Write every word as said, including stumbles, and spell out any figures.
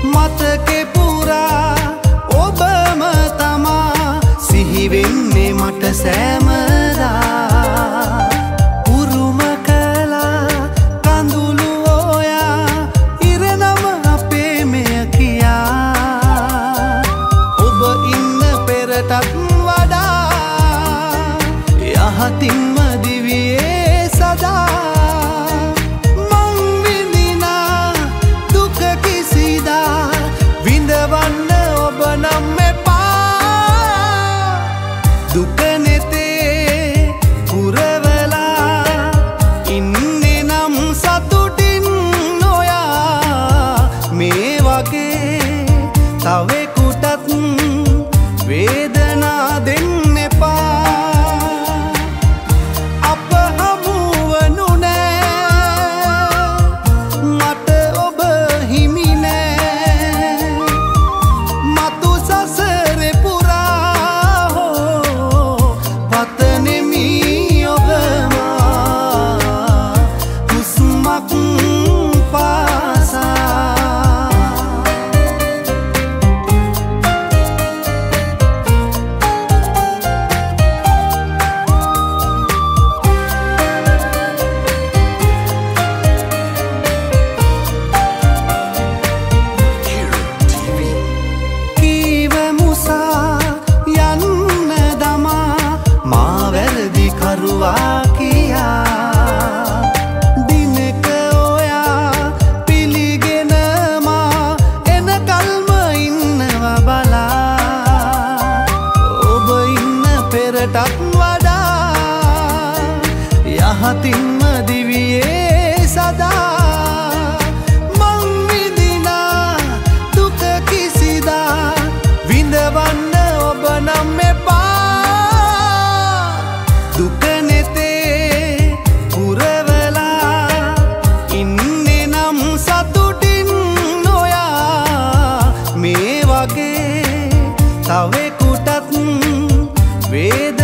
මතකේ පුරා ඔබම තමා සිහි වෙන්නේ මට සෑමදා උරුම කළා කඳුළු ඔයා ඉරනම අපේ මෙය කියා ඔබ ඉන්න පෙරටත් වඩා යහතින්ම දිවියේ සදා දුක නෙතේ පුරවලා ඉන්නේ නම් සතුටින් නොයා මේ වගේ තවෙකුටත් වේදනා දෙන්න එපා අප හමුවනු නෑ මට ඔබ හිමි නෑ මතු සසරේ කරුවා කියා දිනක ඔයා පිළිගෙන මා එනකල්ම ඉන්නවා බලා ඔබ ඉන්න පෙරටත් වඩා යහතින්ම දිවියේ සදා මං විඳිනා දුක කිසිදා විඳවන්න ඔබ නම් එපා දුක නෙතේ පුරවලා ඉන්නේ නම් සතුටින් නොයා මේ වගේ තවෙකුටත් වේද